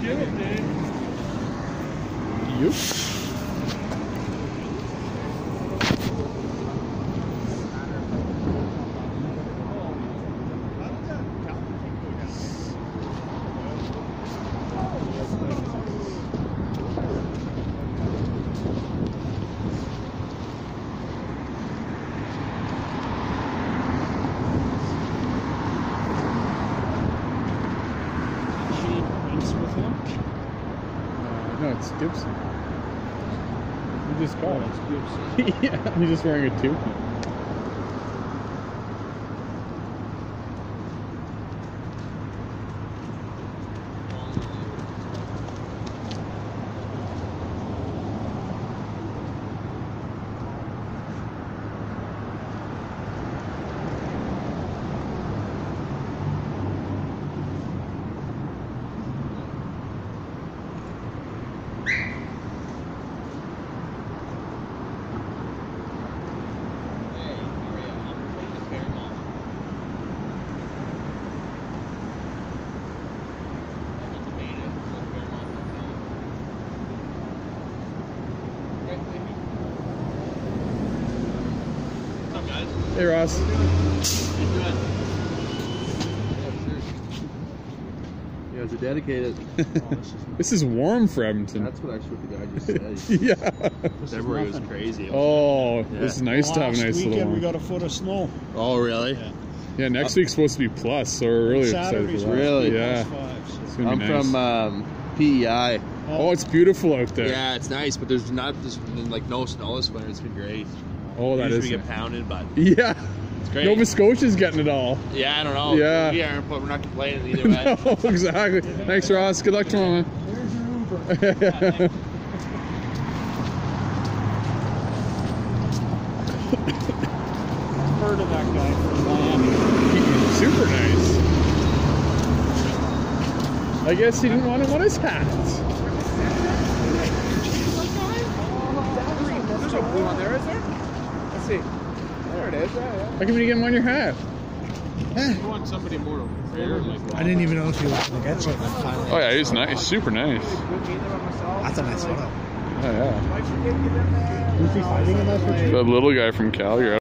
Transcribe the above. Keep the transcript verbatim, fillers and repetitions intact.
Get it, Dave. You? No, it's Gibson. You just called. Oh, it's Gibson. Yeah, he's just wearing a tube. Hey Ross. You guys are dedicated. This is warm for Edmonton. That's what actually the guy just said. Yeah. February was crazy. Oh, yeah. It's nice to have a nice little weekend one. we got a foot of snow. Oh, really? Yeah. Yeah, next uh, week's supposed to be plus, so we're really excited for that. Really? Yeah. Five, so. It's gonna I'm be nice. from um, P E I. Oh, it's beautiful out there. Yeah, it's nice, but there's not just like no snow this winter. It's been great. Oh, that Usually is. We get pounded, but yeah. It's great. Nova Scotia's getting it all. Yeah, I don't know. Yeah. We aren't, but we're not complaining either way. No, exactly. Thanks, Ross. Good luck tomorrow, man. There's your Uber. Heard of that guy from Miami. Super nice. I guess he didn't want him on his hat. There's a blue one there, is there? Let's see. There it is. Yeah, yeah. How come you didn't get him on your hat? You want somebody more fair? Like I didn't even know if you wanted to get something. Oh yeah, he's nice. Super nice. That's a nice photo. Oh yeah. Who's he fighting in that picture? The little guy from Calgary.